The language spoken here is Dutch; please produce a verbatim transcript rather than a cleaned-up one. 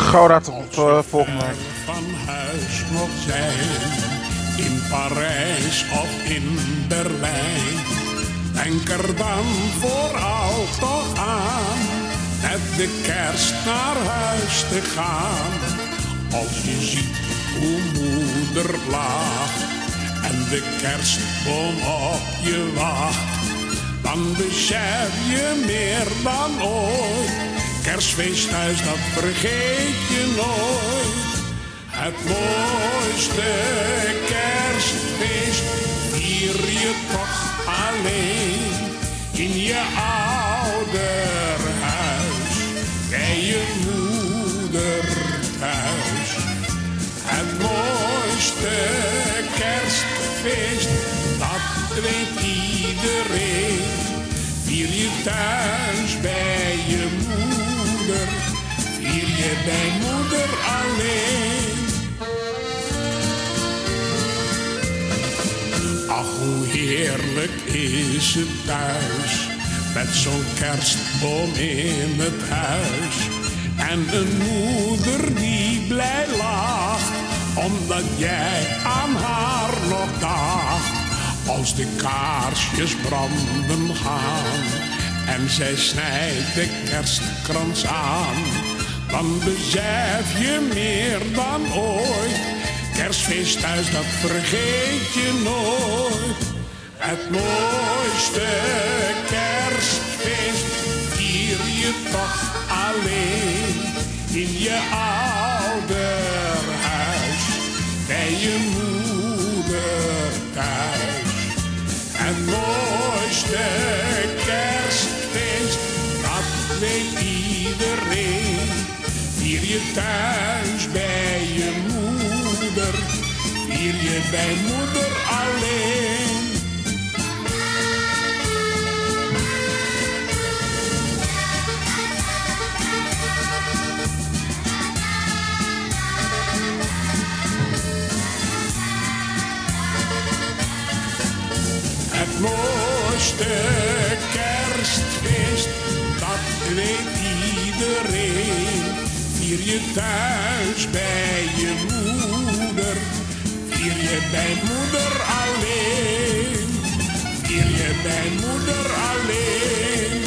Gouda, tot uh, volgende week. Van huis nog zijn, in Parijs of in Berlijn. Denk er dan vooral toch aan, met de kerst naar huis te gaan. Als je ziet hoe moeder lacht en de kerstboom op je wacht, dan besef je meer dan ooit. Kerstfeest thuis, dat vergeet je nooit. Het mooiste kerstfeest vier je toch alleen in je ouderhuis, bij je moeder thuis. Het mooiste kerstfeest, dat weet iedereen, vier je thuis bij je moeder, vier je bij moeder alleen. Ach, hoe heerlijk is het thuis, met zo'n kerstboom in het huis. En een moeder die blij lacht, omdat jij aan haar nog dacht. Als de kaarsjes branden gaan en zij snijdt de kerstkrans aan, dan besef je meer dan ooit. Kerstfeest thuis, dat vergeet je nooit. Het mooiste kerstfeest vier je toch alleen in je ouderhuis, bij je moeder thuis. Het mooiste kerstfeest, dat weet iedereen, vier je thuis bij je moeder, vier je bij moeder alleen. Het mooiste kerstfeest, dat weet iedereen, vier je thuis bij je moeder, vier je bij moeder alleen, vier je bij moeder alleen.